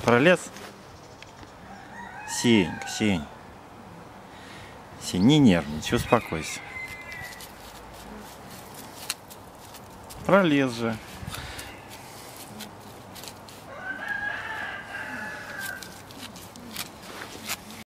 Пролез? Сенька, Сень. Сень, не нервничай, успокойся. Пролез же.